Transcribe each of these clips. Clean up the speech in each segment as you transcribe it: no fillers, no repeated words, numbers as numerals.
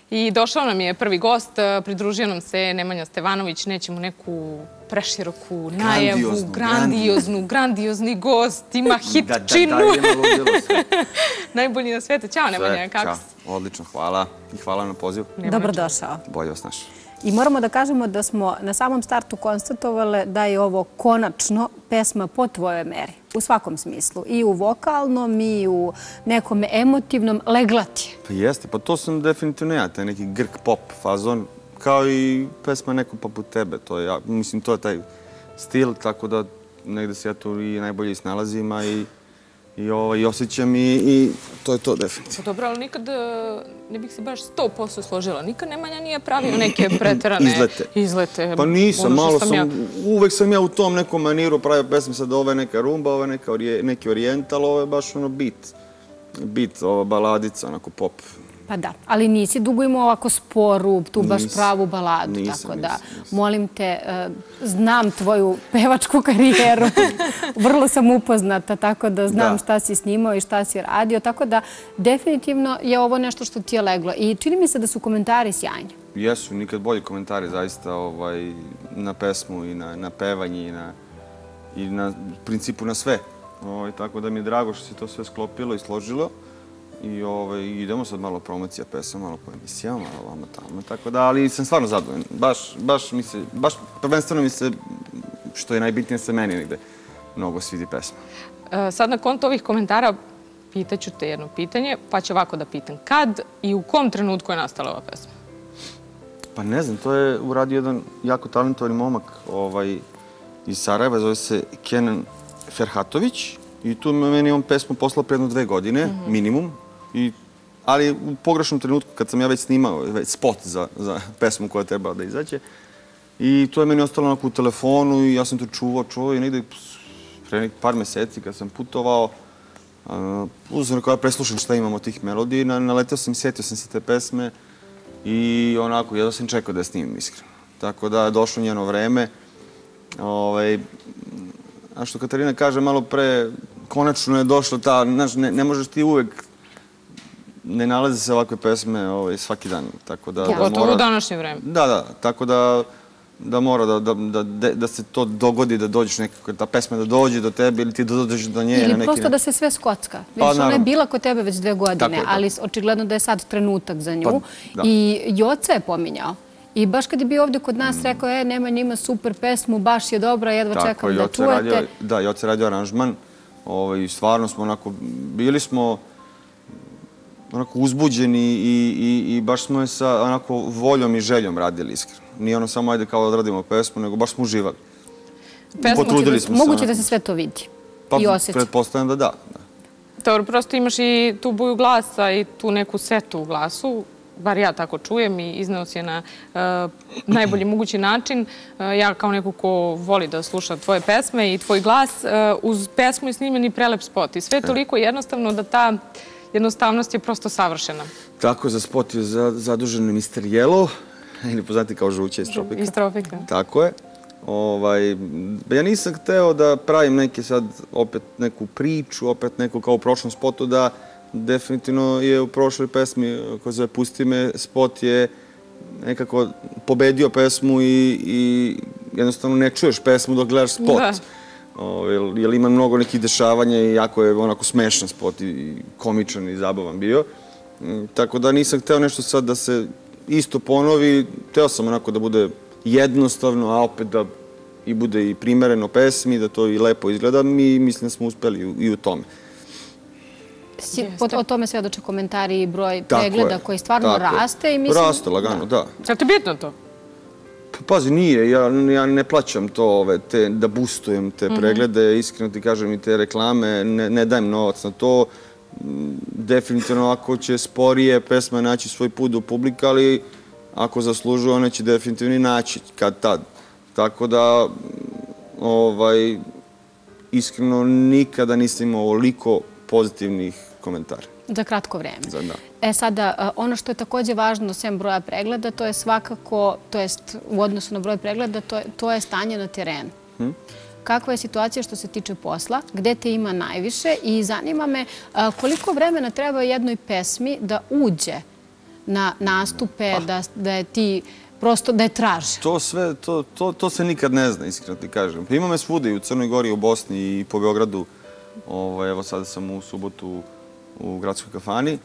I došao nam je prvi gost, pridružio nam se Nemanja Stevanović, nećemo neku preširoku najavu, grandiozni gost, ima hitčinu. Da, ima ludilo sve. Najbolji na svijetu. Ćao Nemanja, kako si? Odlično, hvala. I hvala na pozivu. Dobrodošao. Bolje vas našao. I moramo da kažemo da smo na samom startu konstatovali da je ovo konačno pesma po tvojoj meri. U svakom smislu. I u vokalnom, i u nekom emotivnom. Legla ti je. Pa jeste, pa to sam definitivno ja, taj neki grk pop fazon, kao i pesma Neko poput tebe. Mislim, to je taj stil, tako da negde se ja tu i najbolje snalazim, a i osjećam i to je to definitivno. Dobro, ali nikad ne bih se baš 100% složila. Nikad Nemanja nije pravio neke preterane izlete. Pa nisam, malo sam, uvek sam ja u tom nekom maniru pravio pesme, sad ovo je neka rumba, ovo je neki orijental, ovo je baš ono beat, ova baladica, onako pop. Pa da, ali nisi dugo imao ovako sporu, tu baš pravu baladu, tako da molim te, znam tvoju pevačku karijeru, vrlo sam upoznata, tako da znam šta si snimao i šta si radio, tako da definitivno je ovo nešto što ti je leglo i čini mi se da su komentari sjajni. Jesu, nikad bolji komentari zaista na pesmu i na pevanje i na principu na sve, tako da mi je drago što se to sve sklopilo i složilo. I idemo sad malo promocija pesama, malo po emisijama, malo vamo tamo, tako da, ali sam stvarno zadovoljan. Baš prvenstveno mi se, što je najbitnije se meni negde, mnogo svidi pesma. Sad na konto ovih komentara pitaću te jedno pitanje, pa ću ovako da pitam. Kad i u kom trenutku je nastala ova pesma? Pa ne znam, to je uradio jedan jako talentovani momak iz Sarajeva, zove se Kenan Ferhatović. I tu meni on pesmu poslao pre jedno 2 godine, minimum. Ali u pogrešnom trenutku, kad sam ja već snimao spot za pesmu koja treba da izađe. I to je meni ostalo onako u telefonu i ja sam to čuvao i negde pre par meseci kad sam putovao, uzmano kada preslušam šta imam od tih melodija, naletao sam i sjetio sam se te pesme i onako, jedva sam čekao da je snimim, iskreno. Tako da je došlo njeno vreme. A što Katarina kaže malo pre, konačno je došla ta, znaš, ne možeš ti uvek, ne nalaze se ovakve pesme svaki dan, tako da... Pogotovo u današnje vreme. Da, tako da mora da se to dogodi, da dođeš nekako, ta pesma da dođe do tebe ili ti da dođeš do nje. Ili prosto da se sve skocka. Vidiš, ona je bila kod tebe već 2 godine, ali očigledno da je sad trenutak za nju. I Joca je pominjao. I baš kad je bio ovdje kod nas, rekao, Nemanja ima super pesmu, baš je dobra, jedva čekam da čujete. Da, Joca je radio aranžman i stvarno smo onako, bili smo onako uzbuđeni i baš smo je sa onako voljom i željom radili, iskreno. Nije ono samo ajde kao da odradimo pesmu, nego baš smo uživali. Potrudili smo se. Moguće da se sve to vidi i osjeća. Pa pretpostavljam da da. Dobro, prosto imaš i tu boju glasa i tu neku setu u glasu. Bar ja tako čujem i izneo si je na najbolji mogući način. Ja kao neko ko voli da sluša tvoje pesme i tvoj glas, uz pesmu je snimljen i prelep spot. I sve je toliko jednostavno da ta jednostavnost je prosto savršena. Tako, za spot je zadužen Mr. Yellow, ili poznati kao Žuće iz Tropika. Iz Tropika. Tako je. Ja nisam hteo da pravim neke sad opet neku priču, opet neku kao u prošlom spotu da definitivno je u prošloj pesmi koja zove Pusti me, spot je nekako pobedio pesmu i jednostavno ne čuješ pesmu dok gledaš spot. Jer ima mnogo nekih dešavanja i jako je onako smešan spot i komičan i zabavan bio. Tako da nisam hteo nešto sad da se isto ponovi. Hteo sam onako da bude jednostavno, a opet da i bude i primereno pesmi, da to i lepo izgleda i mislim da smo uspeli i u tome. O tome svedoče komentari i broj pregleda koji stvarno raste i mislim... Raste lagano, da. Je li ti bitno to? Pazi, nije. Ja ne plaćam to, da boostujem te preglede, iskreno ti kažem i te reklame, ne dajem novac na to. Definitivno ako će sporije pesma naći svoj put u publiku, ali ako zaslužuje, ona će definitivno i naći kad tad. Tako da, iskreno nikada nisam imao ovoliko pozitivnih komentara. Za kratko vreme. Sada, ono što je također važno sem broja pregleda, to je svakako, to jest u odnosu na broj pregleda, to je stanje na terenu. Kakva je situacija što se tiče posla, gde te ima najviše i zanima me koliko vremena treba jednoj pesmi da uđe na nastupe, da je ti prosto da je traže? To se nikad ne zna, iskreno ti kažem. Ima me svuda i u Crnoj Gori, u Bosni i po Beogradu. Evo sada sam u subotu u gradskoj kafani.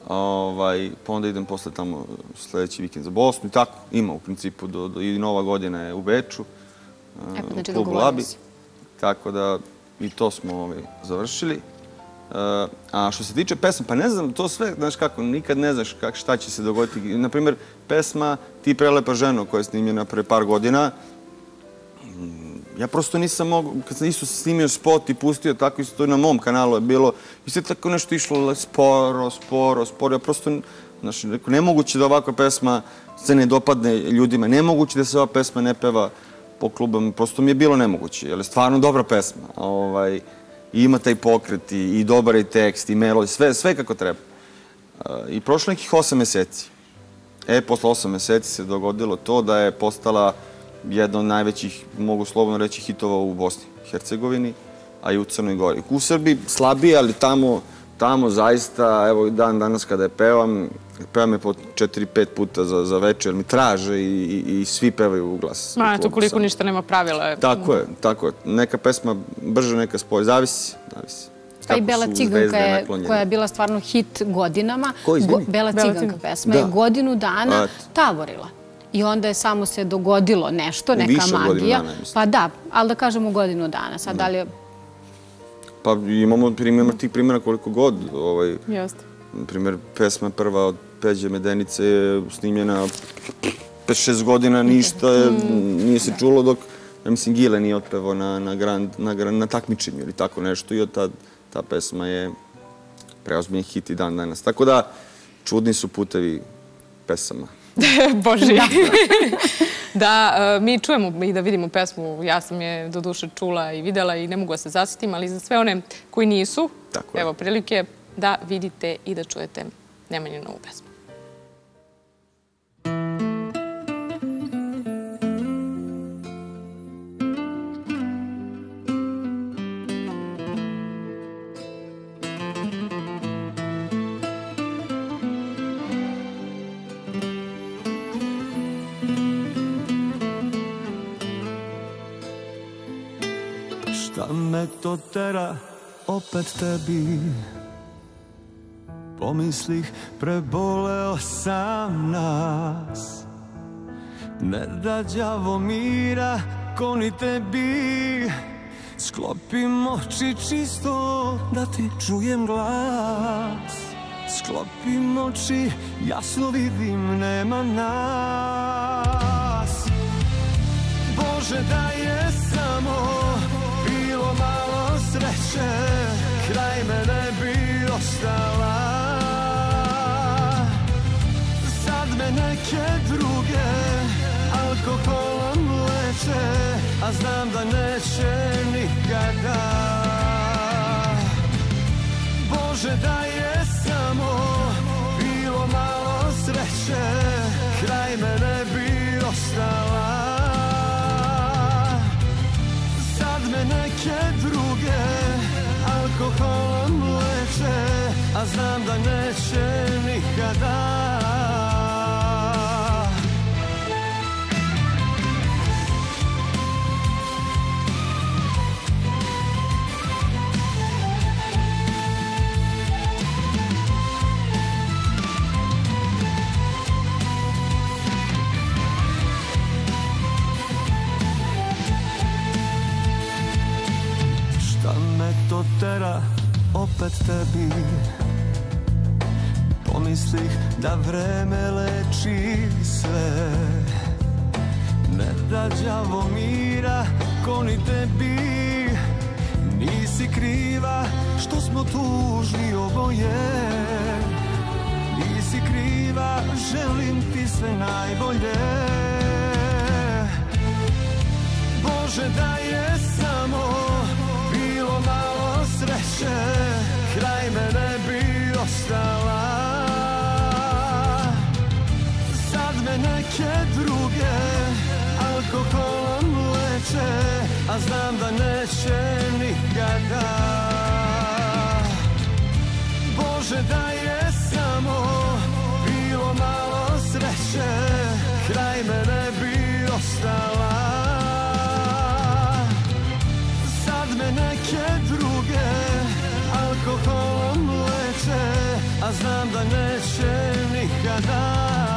Pa onda idem posle tamo sljedeći vikend za Bosnu i tako. Ima u principu i Nova godina je u Beču. Znači dogovorio si. Tako da i to smo završili. A što se tiče pesma, pa ne znam, to sve, znaš kako, nikad ne znaš šta će se dogoditi. Naprimjer, pesma Ti prelepa ženo koja je snimljena pre par godina, ja prosto nisam mogao, kad sam isto snimio spot i pustio, tako isto na mom kanalu je bilo, i sve tako nešto išlo sporo, ja prosto, znaš, nemoguće da ovakva pesma se ne dopadne ljudima, nemoguće da se ova pesma ne peva po klubama, prosto mi je bilo nemoguće, jer je stvarno dobra pesma. I ima taj pokret, i dobar je tekst, i melodij, sve kako treba. I prošlo nekih 8 meseci. Posle 8 meseci se dogodilo to da je postala jedna od najvećih, mogu slobodno reći, hitova u Bosni i Hercegovini, a i u Crnoj Gori. U Srbiji slabije, ali tamo zaista, evo i dan danas kada je pevam je po 4-5 puta za večer, mi traže i svi pevaju u glas. Eto, koliko ništa nema pravila. Tako je. Neka pesma brže, neka spoj, zavisi. Pa i Bela ciganka koja je bila stvarno hit godinama. Bela ciganka pesma je godinu dana tavorila. I onda je samo se dogodilo nešto, neka magija. Pa da, ali da kažemo godinu dana. Sad da li je... Pa imamo tih primjera koliko god. Jeste. Primjer, pesma prva od Peđe Medenice je snimljena 5-6 godina, ništa nije se čulo dok, ja mislim, Gile nije otpevao na takmičenju ili tako nešto i od ta pesma je preozbiljen hit i dan danas. Tako da, čudni su putevi pesama. Boži. Da, mi čujemo i da vidimo pesmu, ja sam je do duše čula i videla i ne mogu da se zasjetim, ali za sve one koji nisu, evo prilike da vidite i da čujete Nemanjinu pesmu. Šta me to tera opet tebi? Pomislih, preboleo sam nas. Ne da đavo mira ko ni tebi. Sklopim oči čisto da ti čujem glas. Sklopim oči, jasno vidim, nema nas. Bože, da je samo bilo malo sreće, kraj mene bi ostala. Sad me neke druge alkoholom leče, a znam da neće nikada. Bože, da je samo bilo malo sreće, kraj mene bi ostala. Sad me neke druge alkoholom leče, a znam da neće nikada. To tera opet tebi. Pomislih da vreme leči sve. Ne da đavo mira ko ni tebi. Nisi kriva što smo tužni oboje. Nisi kriva, želim ti sve najbolje. Bože, da je samo bilo malo sreće, kraj mene bi ostala. Sad me neke druge alkoholom leče, a znam da neće nikada. Bože, da je samo bilo malo da neće nikada.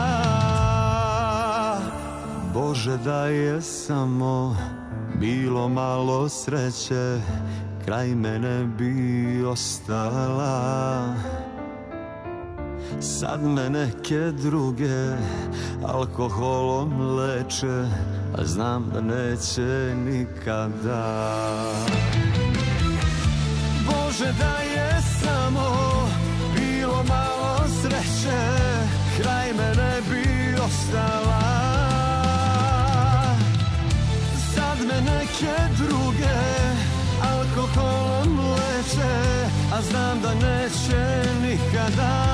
Bože, da je samo bilo malo sreće, kraj mene bi ostala. Sad me neke druge alkoholom leče, a znam da neće nikada. Bože, da je samo bilo malo sreće, kraj mene bi ostala. Sad me neke druge alkoholom leče, a znam da neće nikada.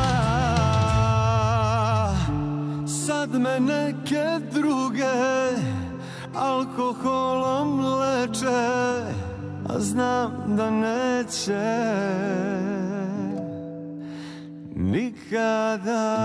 Sad me neke druge alkoholom leče, a znam da neće nikada.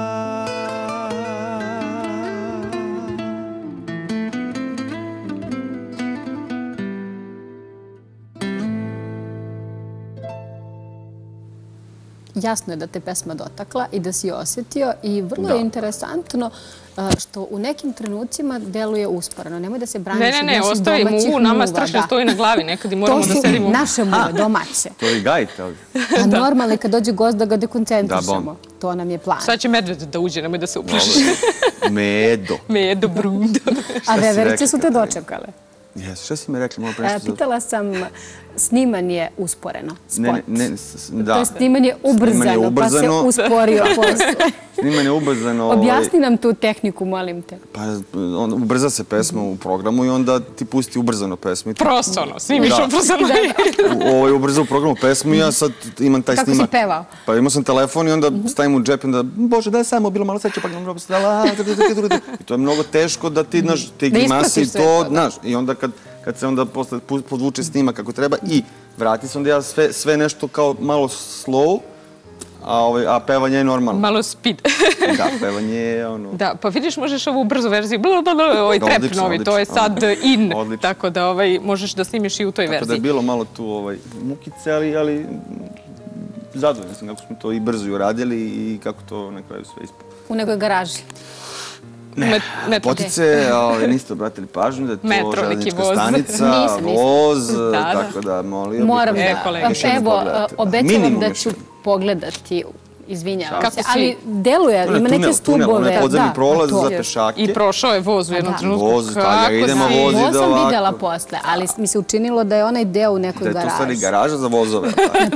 Jasno je da te pesma dotakla i da si osjetio i vrlo je interesantno što u nekim trenucima deluje usporeno. Nemoj da se braniš od naših domaćih muva. Ne, ostaje mu, nama strašno stoji na glavi nekad i moramo da sedimo. To su naše muve, domaće. To je gajte ovdje. A normalno je kad dođe gost da ga dekoncentrišemo. To nam je plan. Sad će medved da uđe, nemoj da se uplašiš. Medo. Medo, brudo. A veverice su te dočekale. Jes, šta si mi rekli? Pitala sam, snimanje usporeno, spot. Da. To je snimanje ubrzano, pa se usporio posle. Snimanje ubrzano. Objasni nam tu tehniku, molim te. Pa ubrza se pesma u programu i onda ti pusti ubrzano pesmu. Prosto ono, snimiš ubrzano. Ubrza u programu pesmu i ja sad imam taj snimak. Kako si pevao? Pa imao sam telefon i onda stavim u džep i onda, Bože, daj samo bilo malo sreće, pa nam robi stala. I to je mnogo teško da ti, znaš, te grimasi i to, znaš. I onda kad se onda posle podvuče snimak kako treba i vrati se, onda ja sve nešto kao malo slow, a pevanje je normalno. Malo speed. Da, pevanje je ono... Da, pa vidiš, možeš ovu brzu verziju, ovaj trep novi, to je sad in, tako da možeš da snimiš i u toj verziji. Tako da je bilo malo tu mukice, ali zadovoljno sam kako smo to i brzo i uradili i kako to na kraju sve ispalo. U nekoj garaži. Ne, potice, niste obratili pažnju da je to železnička stanica, voz, tako da molim. Moram da, evo, obećavam da ću pogledati, izvinjavam se, ali deluje, ima neke stubove. Ono je podzemni prolaz za pešake. I prošao je voz u jednom trenutku. Voz, idemo vozi da ovako. Voz sam vidjela posle, ali mi se učinilo da je onaj deo u nekoj garaži. Da je to stvari garaža za vozove.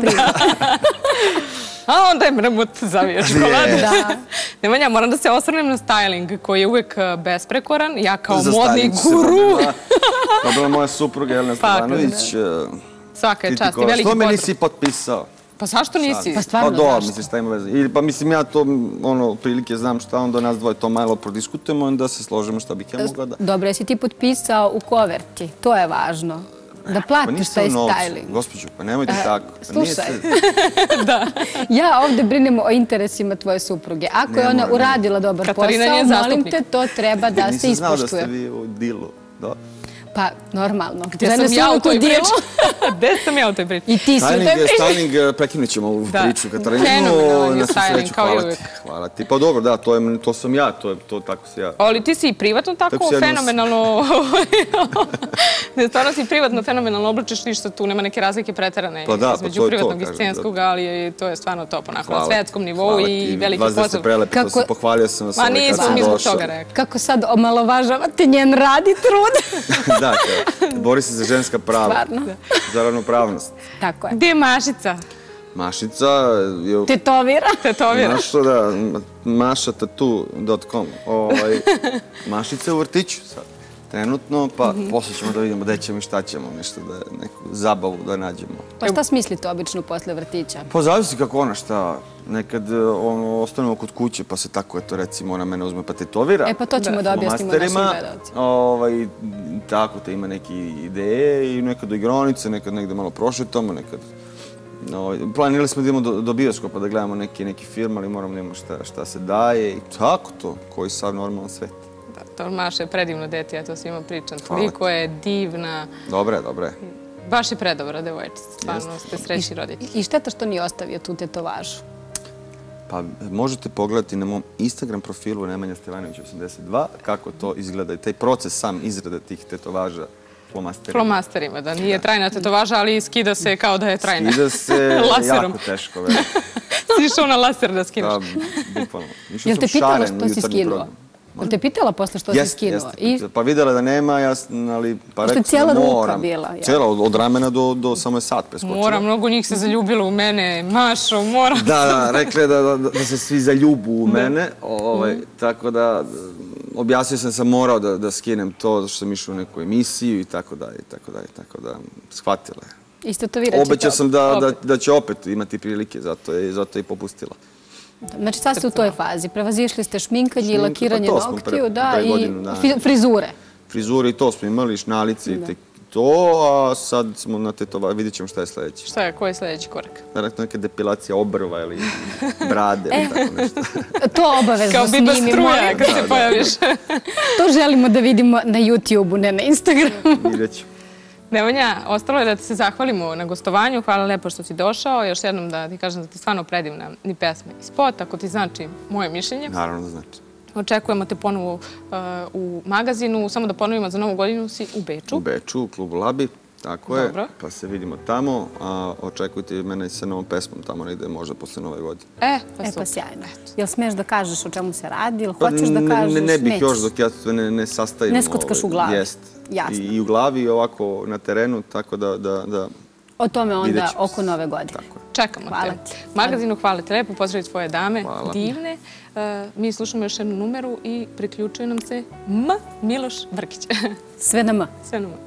A onda je mrmut zavio čokoladu. Nemanja, moram da se osvrnem na styling koji je uvek besprekoran. Ja kao modni guru. To je bila moja supruga Jelena Stevanović. Svaka je čast i veliki pozdrav. Što me nisi potpisao? Pa zašto nisi? Pa stvarno zašto? Pa dobro, misliš šta ima veze. Pa mislim ja to, prilike znam šta, onda nas dvoje to malo prodiskutujemo, onda se složimo šta bih ja mogla da... Dobro, jesi ti potpisao u koverti, to je važno. Da platiš taj styling. Gospođo, pa nemojte tako. Slušaj, ja ovdje brinem o interesima tvoje supruge. Ako je ona uradila dobar posao, molim te, to treba da se ispoštuje. Nisam znao da ste vi u dilu. Pa, normalno. Gde sam ja u toj priči? Gde sam ja u toj priči? I ti si u toj priči. Styling, prekinut ćemo ovu priču, Katarinu. Fenomenalan je styling, kao i uvijek. Hvala ti. Pa dobro, da, to sam ja, to tako si ja. Ali ti si i privatno tako fenomenalno... Ne, stvarno si privatno fenomenalno oblačiš, ništa tu, nema neke razlike preterane između privatnog i scenskog, ali to je stvarno top, onako, na svetskom nivou i veliki pozdrav. Vas da ste prelepi, to sam pohvalio sam vas ovaj kad sam došao. Ma nismo mi zbog toga rekli. Kako sad omalovažavate njen rad i trud? Da, bori se za ženska prava, za ravnopravnost. Tako je. Gdje je Mašica? Mašica... Tetovira. Znaš što da, mašatatu.com. Mašica je u vrtiću sad, trenutno, pa posle ćemo da vidimo gde ćemo i šta ćemo, nešto da neku zabavu da nađemo. Pa šta smislite obično posle vrtića? Pa zavisi kako ona šta, nekad ostanemo kod kuće pa se tako, eto recimo, ona mene uzme pa tetovira. E pa to ćemo da objasnimo našim gledalcima. Tako te ima neke ideje i nekad do igronice, nekad negde malo prošetamo, nekad... Planirali smo da idemo do bioskopa da gledamo neki film, ali moramo da imamo šta se daje i tako to, koji sad normalan svet. To Maša je predivno dete, ja to svima pričam. Toliko je divna. Dobre. Baš je predobra devojčica, stvarno ste srećni roditelji. I šteta što nije ostavio tu tetovažu? Pa možete pogledati na mom Instagram profilu Nemanja Stevanović 82 kako to izgleda i taj proces sam izrade tih tetovaža flomasterima. Flomasterima, da nije trajna tetovaža, ali skida se kao da je trajna. Skida se jako teško. Si išao na laser da skinaš. Da, bukvalno. Jel te pitala što si skinuo? Jel te pitala posle što si skinuo? Jeste, pa videla da nema, ali pa rekao sam da moram. Cijela, od ramena do samo je sat preskočila. Mora, mnogo njih se zaljubilo u mene, Mašo, mora. Da, rekli da se svi zaljubu u mene, tako da objasnio sam morao da skinem to što sam išao u neku emisiju i tako da shvatila je. Istetovirat ćete. Obećao sam da će opet imati prilike, zato je i popustila. Znači sad ste u toj fazi. Prevazišli ste šminkanje i lakiranje noktiju i frizure. Frizure i to smo imali, šnalice i to, a sad smo na tetovaži. Vidjet ćemo šta je sljedeće. Šta je, koji je sljedeći korak? Naravno neka depilacija obrva ili brade ili tako nešto. To obavezno snimimo. Kao biba struja kad se pojaviš. To želimo da vidimo na YouTube-u, ne na Instagramu. Vidjet ćemo. Nemanja, ostalo je da ti se zahvalimo na gostovanju. Hvala lepo što si došao. Još jednom da ti kažem da ti stvarno predivna ni pesma i spot, ako ti znači moje mišljenje. Naravno da znači. Očekujemo te ponovo u magazinu. Samo da ponovimo, za Novu godinu si u Beču. U Beču, u klubu Labi. Tako je, pa se vidimo tamo, a očekujte mene i sa novom pesmom tamo negde, možda posle Nove godine. Pa sjajno. Jel smiješ da kažeš o čemu se radi ili hoćeš da kažeš? Ne bih još dok ja to ne sastavim. Ne skockaš u glavi. Jest. I u glavi i ovako na terenu, tako da... O tome onda oko Nove godine. Čekamo te. Magazinu hvala te lepo, pozdraviti svoje dame, divne. Mi slušamo još jednu numeru i priključuje nam se Miloš Brkić. Sve na M. Sve na M.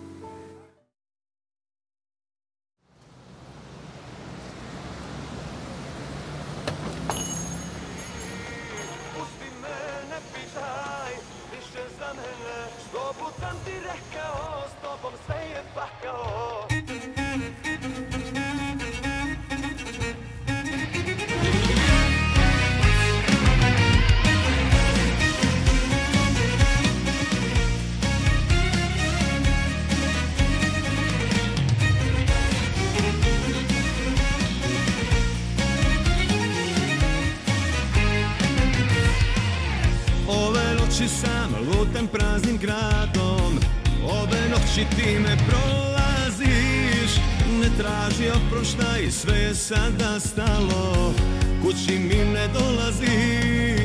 Sam lutam praznim gradom, ove noći ti me prolaziš. Ne traži oproštaj, sve je sada stalo, kući mi ne dolazi.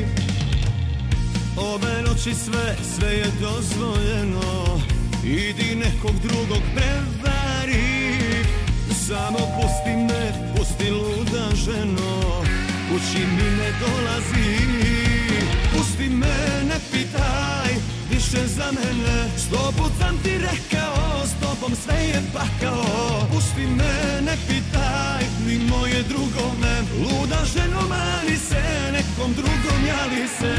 Ove noći sve je dozvoljeno, idi nekog drugog prevari. Samo pusti me, pusti luda ženo, kući mi ne dolazi. Pusti me, ne pitaj više za mene, 100 put sam ti rekao, s tobom sve je pakao. Pusti me, ne pitaj ni moje drugove, luda ženo mani se, nekom drugom jali se.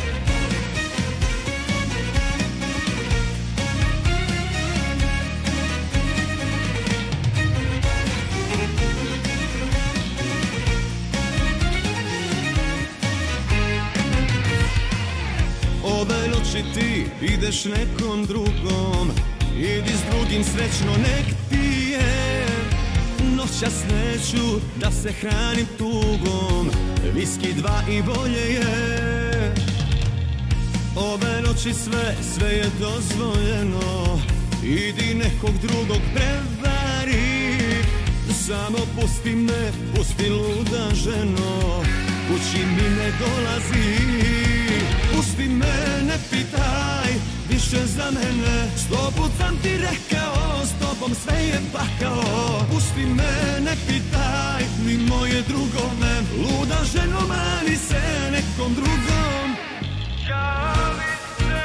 Ove noći ti ideš nekom drugom, idi s drugim srećno nek ti je. Noćas neću da se hranim tugom, viski 2 i bolje je. Ove noći sve je dozvoljeno, idi nekog drugog prevari. Samo pusti me, pusti luda ženo, kući mi ne dolazi. Pusti me, ne pitaj više za mene, 100 put sam ti rekao, s tobom sve je pakao. Pusti me, ne pitaj ni moje drugove, luda ženo mani se, nekom drugom jali se.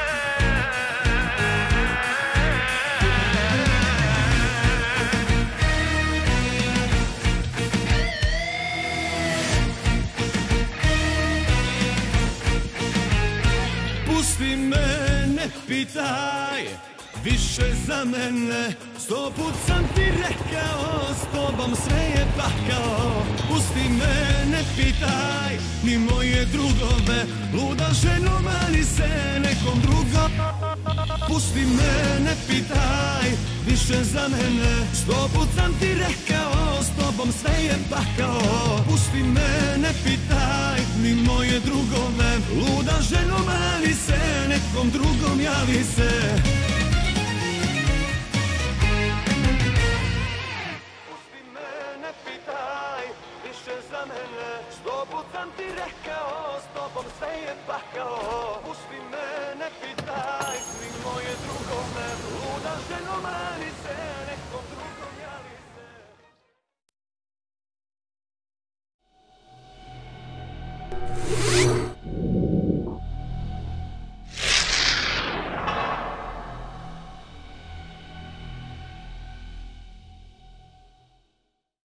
Pusti me, ne pitaj više za mene, 100 put sam ti rekao, s tobom sve je pakao. Pusti me, ne pitaj ni moje drugove, luda ženo mani se, nekom drugom. Pusti me, ne pitaj više za mene. 100 put sam ti rekao, s tobom sve je pakao. Pusti me, ne pitaj ni moje drugove. Luda ženo, mali se, nekom drugom javi se. Pusti me, ne pitaj više za mene. 100 put sam ti rekao, s tobom sve je pakao. Pusti me, ne pitaj ni moje drugove. Luda ženo, mali se, nekom drugom.